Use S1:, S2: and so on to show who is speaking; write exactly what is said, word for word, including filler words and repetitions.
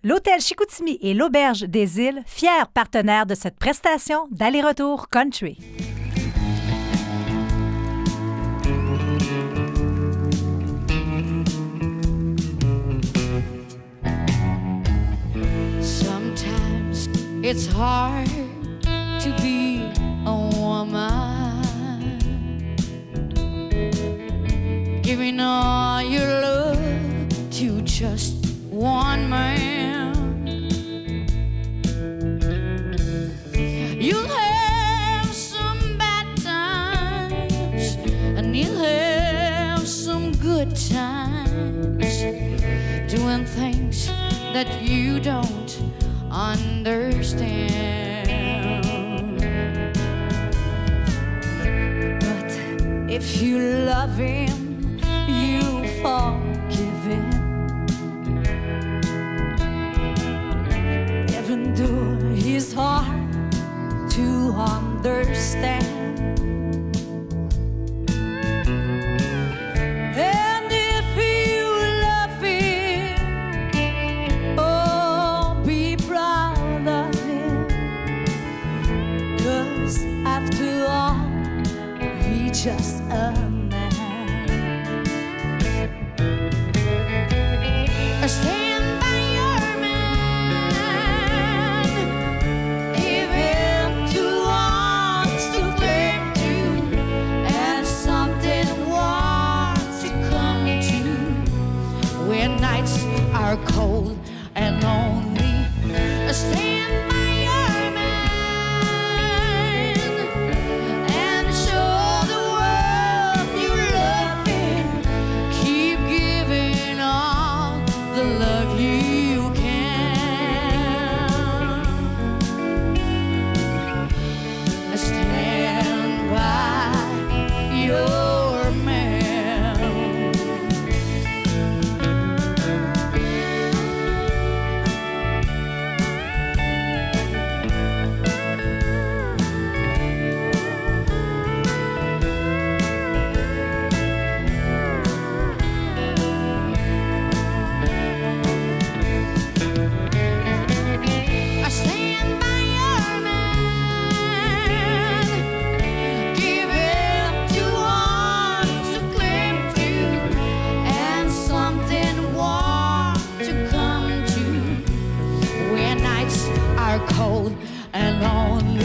S1: L'Hôtel Chicoutimi et l'Auberge des Îles, fiers partenaires de cette prestation d'aller-retour country.
S2: Sometimes it's hard to be a woman, giving all your love to just one man. You'll have some bad times and you'll have some good times, doing things that you don't understand. But if you love him, you forgive him. Even though he's hard to understand. And if you love him, oh, be proud of him. 'Cause after all, he's just a man. Stand by your man, give him two arms to cling to, and something warm to come to, when nights are cold and lonely. Stand by your man and show the world you love him. Keep giving all the love you can. Stand by your man. I stand by your man. Give him two arms to cling to, and something warm to come to, when nights are cold and lonely.